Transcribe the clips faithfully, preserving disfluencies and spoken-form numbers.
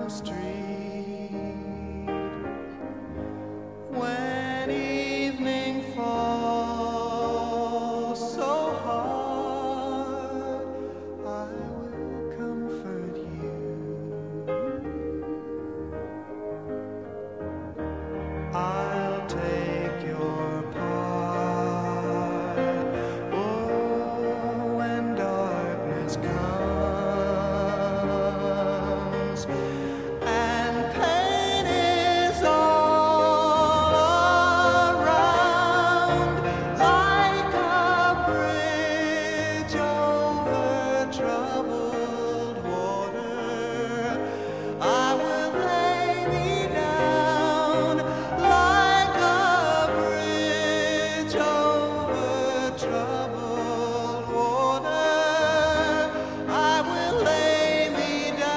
street. When evening falls so hard, I will comfort you. I'll take your part. Oh, when darkness comes and pain is all around, like a bridge over troubled water, I will lay me down. Like a bridge over troubled water, I will lay me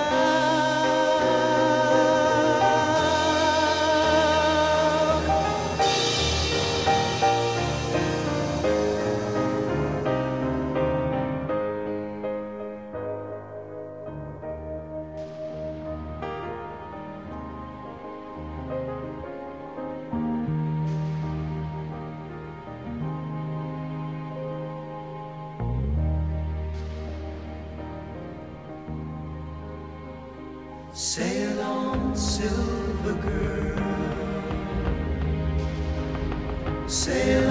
Sail on, silver girl, sail